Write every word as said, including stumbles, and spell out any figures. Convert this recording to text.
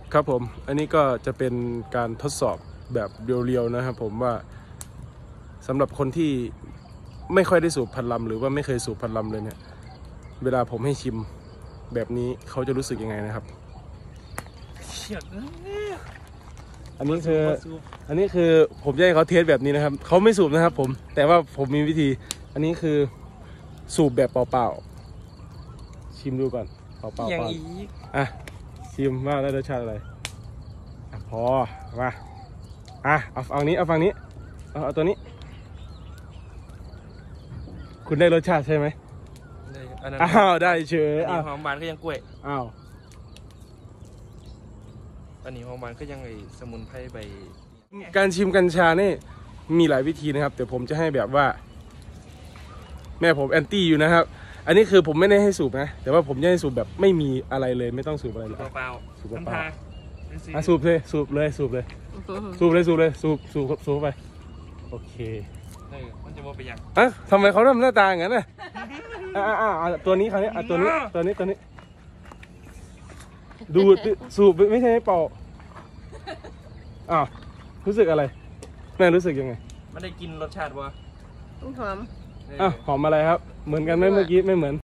ครับผมอันนี้ก็จะเป็นการทดสอบแบบเรียวๆนะครับผมว่าสำหรับคนที่ไม่ค่อยได้สูบพันลำหรือว่าไม่เคยสูบพันลำเลยเนี่ยเวลาผมให้ชิมแบบนี้เขาจะรู้สึกยังไงนะครับอันนี้คืออันนี้คือผมจะให้เขาเทสแบบนี้นะครับเขาไม่สูบนะครับผมแต่ว่าผมมีวิธีอันนี้คือสูบแบบเปล่าๆชิมดูก่อนเปล่าๆก่อนอ่ะชิมว่าได้รสชาติอะไรอ่ะพอมาอ่ะเอาฝั่งนี้เอาฝั่งนี้เอาเอาตัวนี้คุณได้รสชาติใช่ไหมอ้าวได้เฉยอ้าวหอมหวานก็ยังกล้วยอ้าวอันนี้หอมหวานก็ยังไอสมุนไพรใบการชิมกัญชานี่มีหลายวิธีนะครับแต่ผมจะให้แบบว่าแม่ผมแอนตี้อยู่นะครับอันนี้คือผมไม่ได้ให้สูบนะแต่ว่าผมจะให้สูบแบบไม่มีอะไรเลยไม่ต้องสูบอะไรเลยเปล่าสูบเปล่าอ่ะสูบเลยสูบเลยสูบเลยสูบเลยสูบเลยสูบสูบสูบไปโอเคเออมันจะว่าไปยังอ่ะทำไมเขาทำหน้าตาอย่างนั้นน่ะอ่าอ่าตัวนี้คราวนี้อ่ะตัวนี้ตัวนี้ตัวนี้ดูสูบไม่ใช่เป่าอ้าวรู้สึกอะไรแม่รู้สึกยังไงไม่ได้กินรสชาติวะหอมอ้าวหอมอะไรครับเหมือนกันไหมเมื่อกี้ไม่เหมือน